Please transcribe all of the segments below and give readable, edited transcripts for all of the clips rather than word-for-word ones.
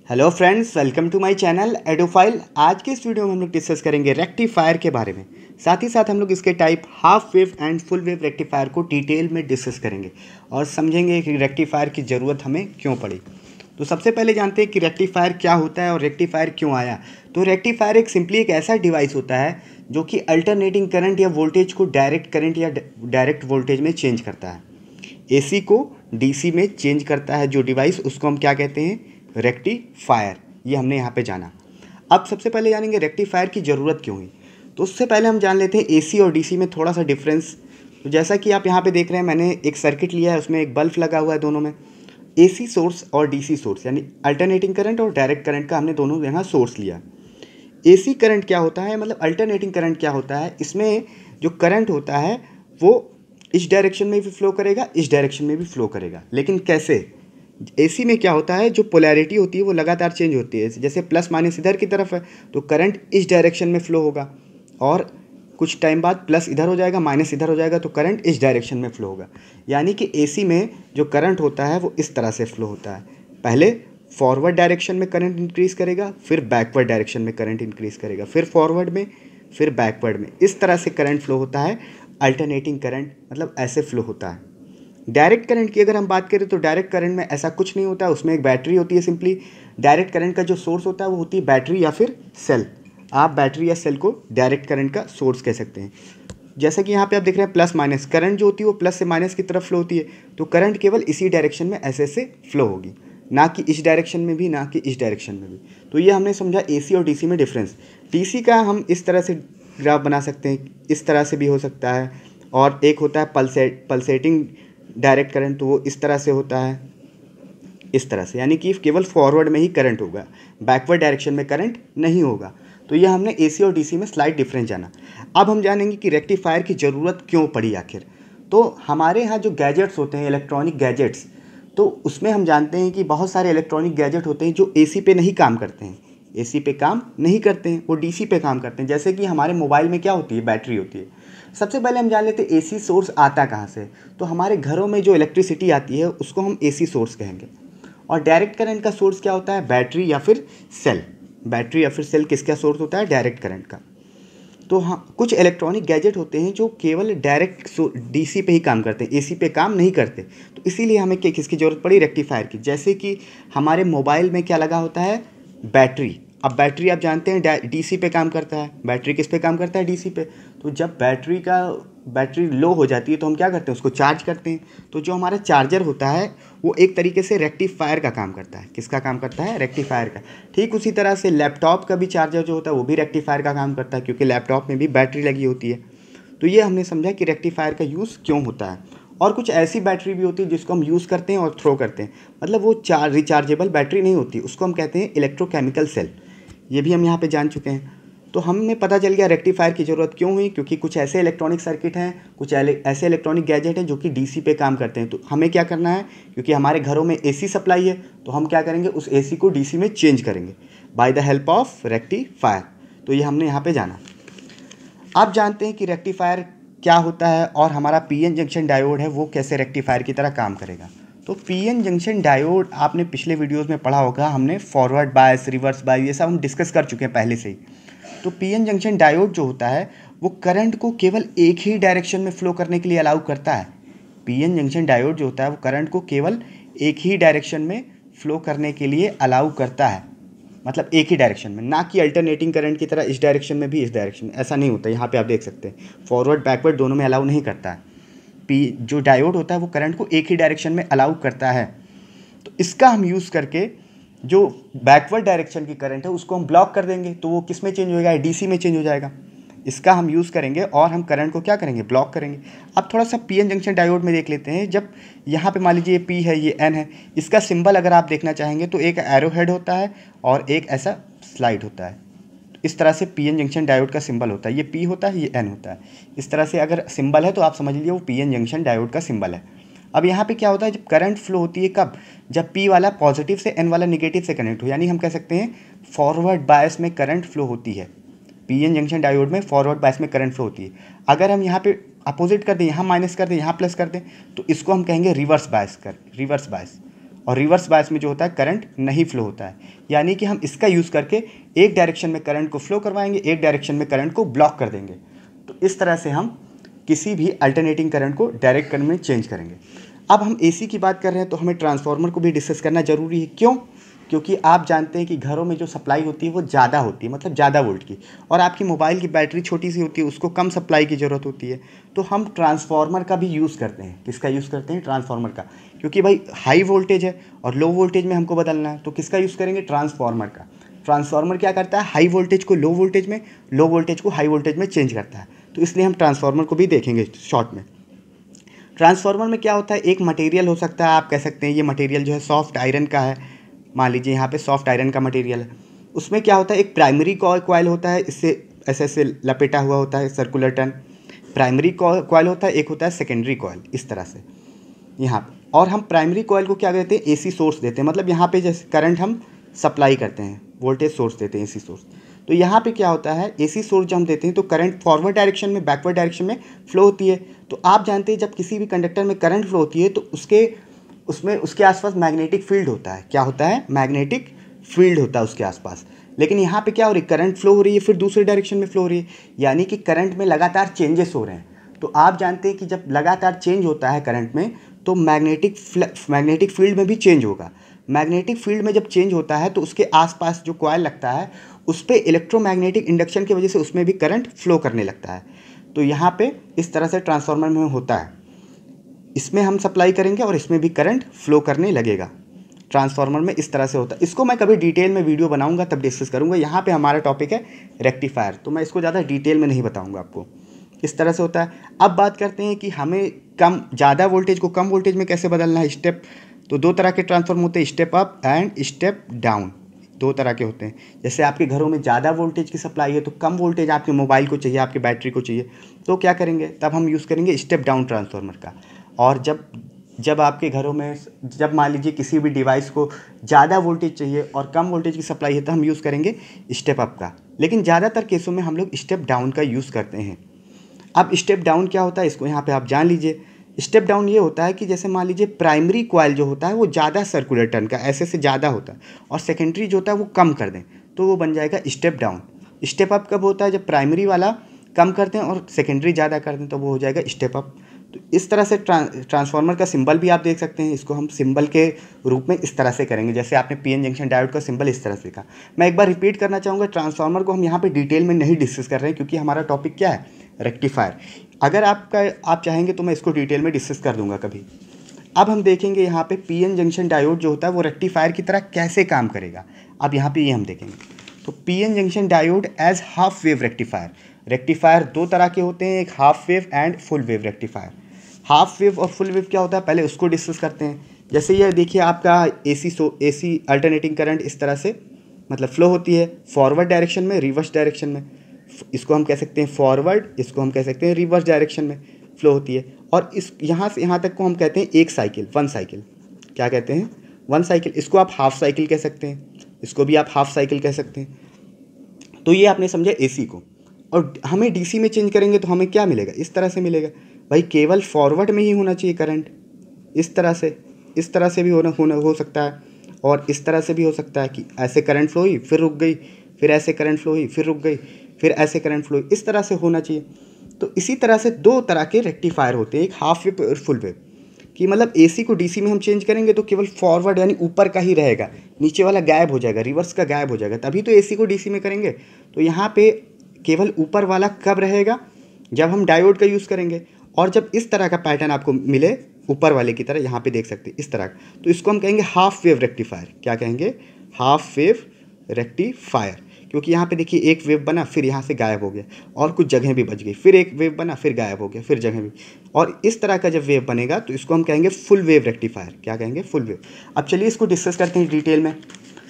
Hello friends, welcome to my channel एडोफाइल। आज के इस वीडियो में हम लोग डिस्कस करेंगे रेक्टिफायर के बारे में। साथ ही साथ हम लोग इसके type half wave and full wave rectifier को डिटेल में डिस्कस करेंगे और समझेंगे कि रेक्टिफायर की ज़रूरत हमें क्यों पड़ी। तो सबसे पहले जानते हैं कि रेक्टिफायर क्या होता है और रेक्टिफायर क्यों आया। तो रेक्टिफायर एक ऐसा डिवाइस होता है जो कि अल्टरनेटिंग करंट या वोल्टेज को डायरेक्ट करंट या डायरेक्ट वोल्टेज में चेंज करता है। एसी को डीसी में चेंज करता है जो डिवाइस, उसको हम क्या कहते हैं, रेक्टिफायर। ये हमने यहाँ पे जाना। अब सबसे पहले जानेंगे रेक्टिफायर की ज़रूरत क्यों हुई। तो उससे पहले हम जान लेते हैं एसी और डीसी में थोड़ा सा डिफरेंस। तो जैसा कि आप यहाँ पे देख रहे हैं, मैंने एक सर्किट लिया है, उसमें एक बल्ब लगा हुआ है दोनों में। एसी सोर्स और डीसी सोर्स यानी अल्टरनेटिंग करंट और डायरेक्ट करंट का हमने दोनों यहाँ सोर्स लिया। एसी करंट क्या होता है, मतलब अल्टरनेटिंग करंट क्या होता है, इसमें जो करंट होता है वो इस डायरेक्शन में भी फ्लो करेगा, इस डायरेक्शन में भी फ्लो करेगा। लेकिन कैसे? एसी में क्या होता है, जो पोलैरिटी होती है वो लगातार चेंज होती है। जैसे प्लस माइनस इधर की तरफ है तो करंट इस डायरेक्शन में फ्लो होगा, और कुछ टाइम बाद प्लस इधर हो जाएगा, माइनस इधर हो जाएगा, तो करंट इस डायरेक्शन में फ्लो होगा। यानी कि एसी में जो करंट होता है वो इस तरह से फ्लो होता है। पहले फॉरवर्ड डायरेक्शन में करंट इंक्रीज़ करेगा, फिर बैकवर्ड डायरेक्शन में करंट इंक्रीज़ करेगा, फिर फॉरवर्ड में, फिर बैकवर्ड में। इस तरह से करंट फ्लो होता है। अल्टरनेटिंग करंट मतलब ऐसे फ्लो होता है। डायरेक्ट करंट की अगर हम बात करें तो डायरेक्ट करंट में ऐसा कुछ नहीं होता है, उसमें एक बैटरी होती है। सिंपली डायरेक्ट करंट का जो सोर्स होता है वो होती है बैटरी या फिर सेल। आप बैटरी या सेल को डायरेक्ट करंट का सोर्स कह सकते हैं। जैसे कि यहाँ पे आप देख रहे हैं प्लस माइनस, करंट जो होती है वो प्लस से माइनस की तरफ फ्लो होती है, तो करंट केवल इसी डायरेक्शन में ऐसे फ्लो होगी, ना कि इस डायरेक्शन में भी, ना कि इस डायरेक्शन में भी। तो ये हमने समझा एसी और डीसी में डिफरेंस। डीसी का हम इस तरह से ग्राफ बना सकते हैं, इस तरह से भी हो सकता है, और एक होता है पल्सेटिंग डायरेक्ट करंट, तो वो इस तरह से होता है, इस तरह से, यानी कि केवल फॉरवर्ड में ही करंट होगा, बैकवर्ड डायरेक्शन में करंट नहीं होगा। तो ये हमने एसी और डीसी में स्लाइट डिफरेंस जाना। अब हम जानेंगे कि रेक्टिफायर की ज़रूरत क्यों पड़ी आखिर। तो हमारे यहाँ जो गैजेट्स होते हैं, इलेक्ट्रॉनिक गैजेट्स, तो उसमें हम जानते हैं कि बहुत सारे इलेक्ट्रॉनिक गैजेट होते हैं जो एसी पे नहीं काम करते हैं, एसी पे काम नहीं करते हैं, वो डीसी पे काम करते हैं। जैसे कि हमारे मोबाइल में क्या होती है, बैटरी होती है। सबसे पहले हम जान लेते हैं एसी सोर्स आता कहाँ से। तो हमारे घरों में जो इलेक्ट्रिसिटी आती है उसको हम एसी सोर्स कहेंगे। और डायरेक्ट करंट का सोर्स क्या होता है, बैटरी या फिर सेल। बैटरी या फिर सेल किसका सोर्स होता है, डायरेक्ट करंट का। तो हाँ, कुछ इलेक्ट्रॉनिक गैजेट होते हैं जो केवल डायरेक्ट डीसी पे ही काम करते हैं, एसी पे काम नहीं करते। तो इसीलिए हमें किसकी ज़रूरत पड़ी, रेक्टिफायर की। जैसे कि हमारे मोबाइल में क्या लगा होता है, बैटरी। अब बैटरी आप जानते हैं डीसी पे काम करता है। बैटरी किस पे काम करता है, डीसी पे। तो जब बैटरी लो हो जाती है तो हम क्या करते हैं, उसको चार्ज करते हैं। तो जो हमारा चार्जर होता है वो एक तरीके से रेक्टिफायर का काम करता है। किसका काम करता है, रेक्टिफायर का। ठीक उसी तरह से लैपटॉप का भी चार्जर जो होता है वो भी रेक्टिफायर का काम करता है, क्योंकि लैपटॉप में भी बैटरी लगी होती है। तो ये हमने समझा कि रेक्टिफायर का यूज़ क्यों होता है। और कुछ ऐसी बैटरी भी होती है जिसको हम यूज़ करते हैं और थ्रो करते हैं, मतलब वो रिचार्जेबल बैटरी नहीं होती, उसको हम कहते हैं इलेक्ट्रोकेमिकल सेल। ये भी हम यहाँ पे जान चुके हैं। तो हमें पता चल गया रेक्टिफायर की ज़रूरत क्यों हुई, क्योंकि कुछ ऐसे इलेक्ट्रॉनिक सर्किट हैं, कुछ ऐसे इलेक्ट्रॉनिक गैजेट हैं जो कि डीसी पे काम करते हैं। तो हमें क्या करना है, क्योंकि हमारे घरों में एसी सप्लाई है, तो हम क्या करेंगे, उस एसी को डीसी में चेंज करेंगे by the help of rectifier. तो ये हमने यहाँ पर जाना। आप जानते हैं कि रेक्टिफायर क्या होता है और हमारा पीएन जंक्शन डायोड है वो कैसे रेक्टिफायर की तरह काम करेगा। तो पीएन जंक्शन डायोड आपने पिछले वीडियोस में पढ़ा होगा, हमने फॉरवर्ड बायस, रिवर्स बायस, ये सब हम डिस्कस कर चुके हैं पहले से ही। तो पीएन जंक्शन डायोड जो होता है वो करंट को केवल एक ही डायरेक्शन में फ्लो करने के लिए अलाउ करता है। पीएन जंक्शन डायोड जो होता है वो करंट को केवल एक ही डायरेक्शन में फ्लो करने के लिए अलाउ करता है, मतलब एक ही डायरेक्शन में, ना कि अल्टरनेटिंग करंट की तरह इस डायरेक्शन में भी, इस डायरेक्शन में। ऐसा नहीं होता। यहाँ पे आप देख सकते हैं फॉरवर्ड बैकवर्ड दोनों में अलाउ नहीं करता है। जो डायोड होता है वो करंट को एक ही डायरेक्शन में अलाउ करता है। तो इसका हम यूज़ करके जो बैकवर्ड डायरेक्शन की करंट है उसको हम ब्लॉक कर देंगे, तो वो किस में चेंज हो जाएगा, डीसी में चेंज हो जाएगा। इसका हम यूज़ करेंगे और हम करंट को क्या करेंगे, ब्लॉक करेंगे। अब थोड़ा सा पीएन जंक्शन डायोड में देख लेते हैं। जब यहाँ पे मान लीजिए ये पी है, ये एन है, इसका सिंबल अगर आप देखना चाहेंगे तो एक एरो हेड होता है और एक ऐसा स्लाइड होता है। इस तरह से पीएन जंक्शन डायोड का सिंबल होता है। ये पी होता है, ये एन होता है। इस तरह से अगर सिंबल है तो आप समझ लीजिए वो पीएन जंक्शन डायोड का सिंबल है। अब यहाँ पे क्या होता है, जब करंट फ्लो होती है, कब, जब पी वाला पॉजिटिव से एन वाला निगेटिव से कनेक्ट हो, यानी हम कह सकते हैं फॉरवर्ड बायस में करंट फ्लो होती है। पीएन जंक्शन डायोड में फॉरवर्ड बायस में करंट फ्लो होती है। अगर हम यहाँ पे अपोजिट कर दें, यहाँ माइनस कर दें, यहाँ प्लस कर दें, तो इसको हम कहेंगे रिवर्स बायस। और रिवर्स बायस में जो होता है करंट नहीं फ्लो होता है। यानी कि हम इसका यूज़ करके एक डायरेक्शन में करंट को फ्लो करवाएंगे, एक डायरेक्शन में करंट को ब्लॉक कर देंगे। तो इस तरह से हम किसी भी अल्टरनेटिंग करंट को डायरेक्ट करंट में चेंज करेंगे। अब हम एसी की बात कर रहे हैं तो हमें ट्रांसफार्मर को भी डिस्कस करना जरूरी है। क्यों? क्योंकि आप जानते हैं कि घरों में जो सप्लाई होती है वो ज़्यादा होती है, मतलब ज़्यादा वोल्ट की, और आपकी मोबाइल की बैटरी छोटी सी होती है, उसको कम सप्लाई की ज़रूरत होती है। तो हम ट्रांसफार्मर का भी यूज़ करते हैं। किसका यूज़ करते हैं? ट्रांसफार्मर का। क्योंकि भाई हाई वोल्टेज है और लो वोल्टेज में हमको बदलना है, तो किसका यूज़ करेंगे? ट्रांसफार्मर का। ट्रांसफार्मर क्या करता है? हाई वोल्टेज को लो वोल्टेज में, लो वोल्टेज को हाई वोल्टेज में चेंज करता है। तो इसलिए हम ट्रांसफार्मर को भी देखेंगे शॉर्ट में। ट्रांसफार्मर में क्या होता है? एक मटेरियल हो सकता है, आप कह सकते हैं ये मटेरियल जो है सॉफ्ट आयरन का है। मान लीजिए यहाँ पे सॉफ्ट आयरन का मटेरियल है। उसमें क्या होता है? एक प्राइमरी कॉइल होता है, इससे ऐसे ऐसे लपेटा हुआ होता है सर्कुलर टर्न, प्राइमरी कॉइल होता है। एक होता है सेकेंडरी कॉइल, इस तरह से यहाँ पे। और हम प्राइमरी कॉइल को क्या कहते हैं? एसी सोर्स देते हैं। मतलब यहाँ पे जैसे करंट हम सप्लाई करते हैं, वोल्टेज सोर्स देते हैं, एसी सोर्स। तो यहाँ पे क्या होता है? एसी सोर्स जब हम देते हैं तो करंट फॉरवर्ड डायरेक्शन में, बैकवर्ड डायरेक्शन में फ्लो होती है। तो आप जानते हैं जब किसी भी कंडक्टर में करंट फ्लो होती है तो उसके आसपास मैग्नेटिक फील्ड होता है। क्या होता है? मैग्नेटिक फील्ड होता है उसके आसपास। लेकिन यहाँ पे क्या हो रही है? करंट फ्लो हो रही है, फिर दूसरे डायरेक्शन में फ्लो हो रही है, यानी कि करंट में लगातार चेंजेस हो रहे हैं। तो आप जानते हैं कि जब लगातार चेंज होता है करंट में तो मैग्नेटिक फील्ड में भी चेंज होगा। मैग्नेटिक फील्ड में जब चेंज होता है तो उसके आसपास जो कॉइल लगता है उस पर इलेक्ट्रोमैग्नेटिक इंडक्शन की वजह से उसमें भी करंट फ्लो करने लगता है। तो यहाँ पे इस तरह से ट्रांसफार्मर में होता है, इसमें हम सप्लाई करेंगे और इसमें भी करंट फ्लो करने लगेगा। ट्रांसफार्मर में इस तरह से होता है। इसको मैं कभी डिटेल में वीडियो बनाऊंगा तब डिस्कस करूंगा। यहाँ पे हमारा टॉपिक है रेक्टिफायर, तो मैं इसको ज़्यादा डिटेल में नहीं बताऊंगा आपको। इस तरह से होता है। अब बात करते हैं कि हमें ज़्यादा वोल्टेज को कम वोल्टेज में कैसे बदलना है। स्टेप तो दो तरह के ट्रांसफार्मर होते हैं, step up and step down. दो तरह के होते हैं। जैसे आपके घरों में ज़्यादा वोल्टेज की सप्लाई है तो कम वोल्टेज आपके मोबाइल को चाहिए, आपकी बैटरी को चाहिए, तो क्या करेंगे? तब हम यूज़ करेंगे स्टेप डाउन ट्रांसफार्मर का। और जब आपके घरों में, जब मान लीजिए किसी भी डिवाइस को ज़्यादा वोल्टेज चाहिए और कम वोल्टेज की सप्लाई है तो हम यूज़ करेंगे स्टेप अप का। लेकिन ज़्यादातर केसों में हम लोग स्टेप डाउन का यूज़ करते हैं। अब स्टेप डाउन क्या होता है इसको यहाँ पे आप जान लीजिए। स्टेप डाउन ये होता है कि जैसे मान लीजिए प्राइमरी कॉइल जो होता है वो ज़्यादा सर्कुलर टर्न का, ऐसे से ज़्यादा होता है, और सेकेंडरी जो होता है वो कम कर दें तो वो बन जाएगा स्टेप डाउन। स्टेप अप कब होता है? जब प्राइमरी वाला कम कर दें और सेकेंडरी ज़्यादा कर दें तो वो हो जाएगा स्टेप अप। तो इस तरह से ट्रांसफार्मर का सिंबल भी आप देख सकते हैं। इसको हम सिंबल के रूप में इस तरह से करेंगे, जैसे आपने पीएन जंक्शन डायोड का सिंबल इस तरह से देखा। मैं एक बार रिपीट करना चाहूँगा, ट्रांसफार्मर को हम यहाँ पे डिटेल में नहीं डिस्कस कर रहे हैं क्योंकि हमारा टॉपिक क्या है? रेक्टिफायर। अगर आप चाहेंगे तो मैं इसको डिटेल में डिस्कस कर दूंगा कभी। अब हम देखेंगे यहाँ पे पीएन जंक्शन डायोड जो होता है वो रेक्टिफायर की तरह कैसे काम करेगा। अब यहाँ पे ये हम देखेंगे। तो PN junction diode as half wave rectifier. Rectifier दो तरह के होते हैं, एक half wave and full wave rectifier. Half wave और फुल वेव क्या होता है पहले उसको डिस्कस करते हैं। जैसे ये देखिए आपका एसी अल्टरनेटिंग करंट इस तरह से मतलब फ्लो होती है, फॉरवर्ड डायरेक्शन में, रिवर्स डायरेक्शन में। इसको हम कह सकते हैं फॉरवर्ड, इसको हम कह सकते हैं रिवर्स डायरेक्शन में फ्लो होती है। और इस यहाँ से यहाँ तक को हम कहते हैं एक साइकिल, वन साइकिल। क्या कहते हैं? One cycle. इसको आप हाफ साइकिल कह सकते हैं, इसको भी आप हाफ साइकिल कह सकते हैं। तो ये आपने समझा एसी को। और हमें डीसी में चेंज करेंगे तो हमें क्या मिलेगा? इस तरह से मिलेगा। भाई केवल फॉरवर्ड में ही होना चाहिए करंट, इस तरह से भी हो सकता है, और इस तरह से भी हो सकता है कि ऐसे करंट फ्लो हुई फिर रुक गई, फिर ऐसे करंट फ्लो हुई फिर रुक गई, फिर ऐसे करंट फ्लो, इस तरह से होना चाहिए। तो इसी तरह से दो तरह के रेक्टिफायर होते हैं, एक हाफ वेव और फुल वेव। कि मतलब एसी को डीसी में हम चेंज करेंगे तो केवल फॉरवर्ड यानी ऊपर का ही रहेगा, नीचे वाला गायब हो जाएगा, रिवर्स का गायब हो जाएगा, तभी तो एसी को डीसी में करेंगे। तो यहाँ पे केवल ऊपर वाला कब रहेगा? जब हम डायोड का यूज़ करेंगे। और जब इस तरह का पैटर्न आपको मिले ऊपर वाले की तरह, यहाँ पे देख सकते हैं इस तरह का, तो इसको हम कहेंगे हाफ वेव रेक्टिफायर। क्या कहेंगे? Half wave rectifier. क्योंकि यहाँ पे देखिए एक वेव बना फिर यहाँ से गायब हो गया और कुछ जगह भी बच गई, फिर एक वेव बना फिर गायब हो गया, फिर जगह भी, और इस तरह का जब वेव बनेगा तो इसको हम कहेंगे फुल वेव रेक्टिफायर। क्या कहेंगे? Full wave. अब चलिए इसको डिस्कस करते हैं डिटेल में।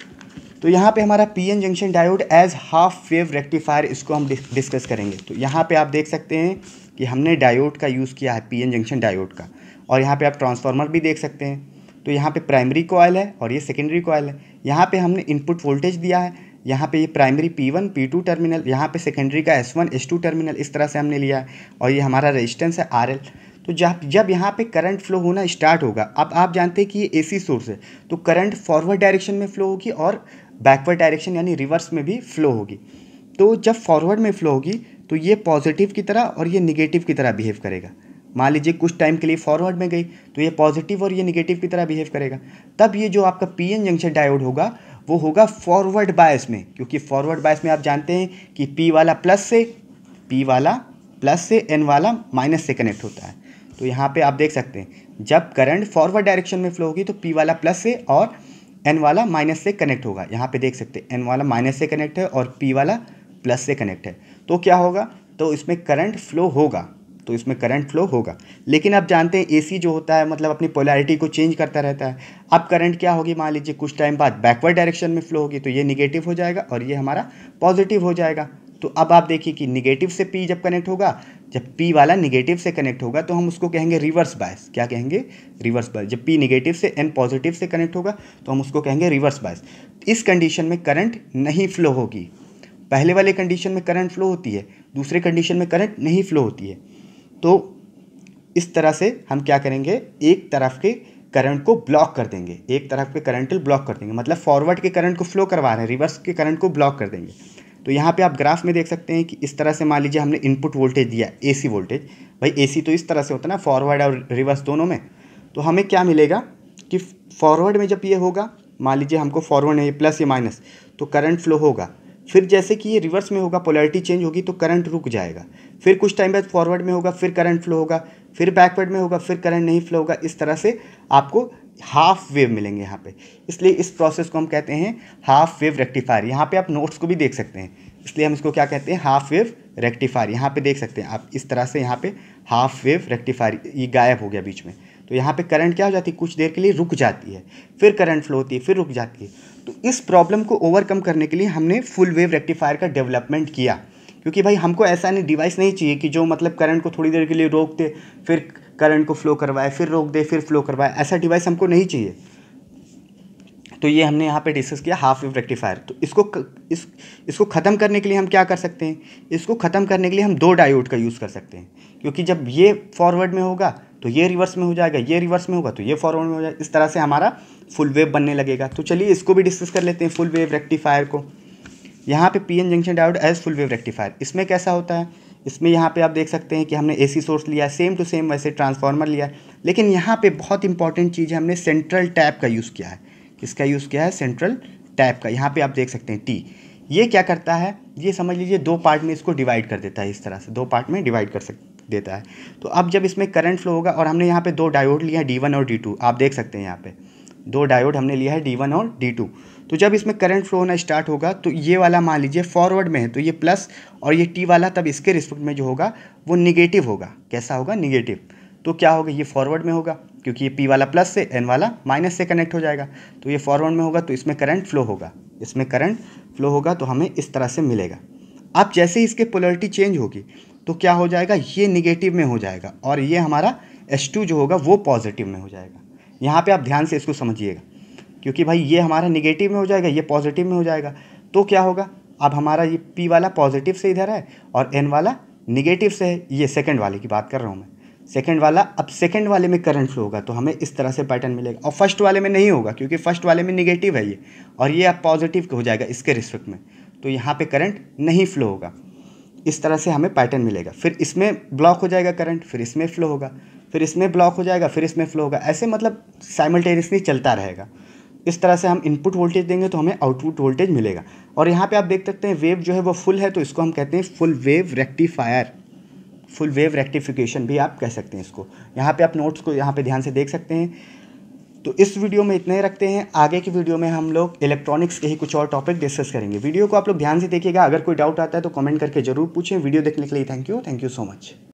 तो यहाँ पे हमारा PN junction diode as half wave rectifier, इसको हम डिस्कस करेंगे। तो यहाँ पे आप देख सकते हैं कि हमने डायोड का यूज़ किया है, पीएन जंक्शन डायोड का। और यहाँ पे आप ट्रांसफार्मर भी देख सकते हैं। तो यहाँ पे प्राइमरी कॉइल है और ये सेकेंडरी कॉइल है। यहाँ पे हमने इनपुट वोल्टेज दिया है, यहाँ पे ये प्राइमरी P1 P2 टर्मिनल, यहाँ पे सेकेंडरी का S1 S2 टर्मिनल, इस तरह से हमने लिया है। और ये हमारा रेजिस्टेंस है RL। तो जब यहाँ पे करंट फ्लो होना स्टार्ट होगा, अब आप जानते हैं कि ये एसी सोर्स है, तो करंट फॉरवर्ड डायरेक्शन में फ्लो होगी और बैकवर्ड डायरेक्शन यानी रिवर्स में भी फ्लो होगी। तो जब फॉरवर्ड में फ्लो होगी तो ये पॉजिटिव की तरह और ये निगेटिव की तरह बिहेव करेगा। मान लीजिए कुछ टाइम के लिए फॉरवर्ड में गई तो ये पॉजिटिव और ये निगेटिव की तरह बिहेव करेगा। तब ये जो आपका पीएन जंक्शन डायोड होगा वो होगा फॉरवर्ड बायस में, क्योंकि फॉरवर्ड बायस में आप जानते हैं कि पी वाला प्लस से एन वाला माइनस से कनेक्ट होता है। तो यहाँ पे आप देख सकते हैं जब करंट फॉरवर्ड डायरेक्शन में फ्लो होगी तो पी वाला प्लस से और एन वाला माइनस से कनेक्ट होगा। यहाँ पे देख सकते हैं एन वाला माइनस से कनेक्ट है और पी वाला प्लस से कनेक्ट है। तो क्या होगा, तो इसमें करंट फ्लो होगा। लेकिन आप जानते हैं एसी जो होता है मतलब अपनी पोलैरिटी को चेंज करता रहता है। अब करंट क्या होगी, मान लीजिए कुछ टाइम बाद बैकवर्ड डायरेक्शन में फ्लो होगी तो ये निगेटिव हो जाएगा और ये हमारा पॉजिटिव हो जाएगा। तो अब आप देखिए कि निगेटिव से पी जब कनेक्ट होगा, जब पी वाला निगेटिव से कनेक्ट होगा तो हम उसको कहेंगे रिवर्स बायस। क्या कहेंगे, रिवर्स बायस। जब पी निगेटिव से एन पॉजिटिव से कनेक्ट होगा तो हम उसको कहेंगे रिवर्स बायस। इस कंडीशन में करंट नहीं फ्लो होगी। पहले वाले कंडीशन में करंट फ्लो होती है, दूसरे कंडीशन में करंट नहीं फ्लो होती है। तो इस तरह से हम क्या करेंगे, एक तरफ के करंट को ब्लॉक कर देंगे, एक तरफ के करंट को ब्लॉक कर देंगे, मतलब फॉरवर्ड के करंट को फ्लो करवा रहे हैं, रिवर्स के करंट को ब्लॉक कर देंगे। तो यहाँ पे आप ग्राफ में देख सकते हैं कि इस तरह से मान लीजिए हमने इनपुट वोल्टेज दिया, एसी वोल्टेज। भाई एसी तो इस तरह से होता है ना, फॉरवर्ड और रिवर्स दोनों में। तो हमें क्या मिलेगा कि फॉरवर्ड में जब ये होगा, मान लीजिए हमको फॉरवर्ड में ये प्लस ये माइनस, तो करंट फ्लो होगा। फिर जैसे कि ये रिवर्स में होगा, पोलैरिटी चेंज होगी तो करंट रुक जाएगा। फिर कुछ टाइम बाद फॉरवर्ड में होगा, फिर करंट फ्लो होगा, फिर बैकवर्ड में होगा, फिर करंट नहीं फ्लो होगा। इस तरह से आपको हाफ वेव मिलेंगे यहाँ पे। इसलिए इस प्रोसेस को हम कहते हैं हाफ वेव रेक्टिफायर। यहाँ पे आप नोट्स को भी देख सकते हैं, इसलिए हम इसको क्या कहते हैं, हाफ वेव रेक्टिफायर। यहाँ पे देख सकते हैं आप इस तरह से, यहाँ पे हाफ वेव रेक्टिफायर, ये गायब हो गया बीच में। तो यहाँ पे करंट क्या हो जाती है, कुछ देर के लिए रुक जाती है, फिर करंट फ्लो होती है, फिर रुक जाती है। तो इस प्रॉब्लम को ओवरकम करने के लिए हमने फुल वेव रेक्टिफायर का डेवलपमेंट किया, क्योंकि भाई हमको ऐसा नहीं डिवाइस नहीं चाहिए कि जो मतलब करंट को थोड़ी देर के लिए रोक दे, फिर करंट को फ्लो करवाए, फिर रोक दे, फिर फ्लो करवाए। ऐसा डिवाइस हमको नहीं चाहिए। तो ये हमने यहाँ पे डिस्कस किया हाफ वेव रेक्टिफायर। तो इसको ख़त्म करने के लिए हम क्या कर सकते हैं, इसको ख़त्म करने के लिए हम दो डायोड का यूज़ कर सकते हैं, क्योंकि जब ये फॉरवर्ड में होगा तो ये रिवर्स में हो जाएगा, ये रिवर्स में होगा तो ये फॉरवर्ड में हो जाएगा। इस तरह से हमारा फुल वेव बनने लगेगा। तो चलिए इसको भी डिस्कस कर लेते हैं, फुल वेव रेक्टिफायर को। यहाँ पे PN junction diode as full wave rectifier, इसमें कैसा होता है, इसमें यहाँ पे आप देख सकते हैं कि हमने एसी सोर्स लिया, सेम टू सेम वैसे ट्रांसफार्मर लिया, लेकिन यहाँ पे बहुत इंपॉर्टेंट चीज़ है, हमने सेंट्रल टैप का यूज़ किया है। किसका यूज़ किया है, सेंट्रल टैप का। यहाँ पे आप देख सकते हैं टी, ये क्या करता है, ये समझ लीजिए दो पार्ट में इसको डिवाइड कर देता है, इस तरह से दो पार्ट में डिवाइड कर देता है। तो अब जब इसमें करंट फ्लो होगा, और हमने यहाँ पे दो डायोड लिया है D1 और D2, आप देख सकते हैं यहाँ पे दो डायोड हमने लिया है D1 और D2। तो जब इसमें करंट फ्लो होना स्टार्ट होगा तो ये वाला मान लीजिए फॉरवर्ड में है तो ये प्लस, और ये टी वाला तब इसके रिस्पेक्ट में जो होगा वो निगेटिव होगा। कैसा होगा, निगेटिव। तो क्या होगा, ये फॉरवर्ड में होगा, क्योंकि ये पी वाला प्लस से, एन वाला माइनस से कनेक्ट हो जाएगा। तो ये फॉरवर्ड में होगा तो इसमें करंट फ्लो होगा, इसमें करंट फ्लो होगा तो हमें इस तरह से मिलेगा। अब जैसे ही इसके पोलैरिटी चेंज होगी तो क्या हो जाएगा, ये निगेटिव में हो जाएगा और ये हमारा H2 जो होगा वो पॉजिटिव में हो जाएगा। यहाँ पे आप ध्यान से इसको समझिएगा, क्योंकि भाई ये हमारा निगेटिव में हो जाएगा, ये पॉजिटिव में हो जाएगा। तो क्या होगा, अब हमारा ये P वाला पॉजिटिव से इधर है और N वाला निगेटिव से है। ये सेकंड वाले की बात कर रहा हूँ मैं, सेकंड वाला। अब सेकंड वाले में करंट फ्लो होगा तो हमें इस तरह से पैटर्न मिलेगा, और फर्स्ट वाले में नहीं होगा क्योंकि फर्स्ट वाले में निगेटिव है ये, और ये अब पॉजिटिव हो जाएगा इसके रिस्पेक्ट में। तो यहाँ पे करंट नहीं फ्लो होगा। इस तरह से हमें पैटर्न मिलेगा। फिर इसमें ब्लॉक हो जाएगा करंट, फिर इसमें फ्लो होगा, फिर इसमें ब्लॉक हो जाएगा, फिर इसमें फ्लो होगा। ऐसे मतलब साइमल्टेनियसली चलता रहेगा। इस तरह से हम इनपुट वोल्टेज देंगे तो हमें आउटपुट वोल्टेज मिलेगा। और यहाँ पे आप देख सकते हैं वेव जो है वो फुल है, तो इसको हम कहते हैं full wave rectifier, full wave rectification भी आप कह सकते हैं इसको। यहाँ पे आप नोट्स को यहाँ पे ध्यान से देख सकते हैं। तो इस वीडियो में इतना ही रखते हैं। आगे की वीडियो में हम लोग इलेक्ट्रॉनिक्स के ही कुछ और टॉपिक डिस्कस करेंगे। वीडियो को आप लोग ध्यान से देखिएगा। अगर कोई डाउट आता है तो कमेंट करके जरूर पूछें। वीडियो देखने के लिए थैंक यू सो मच।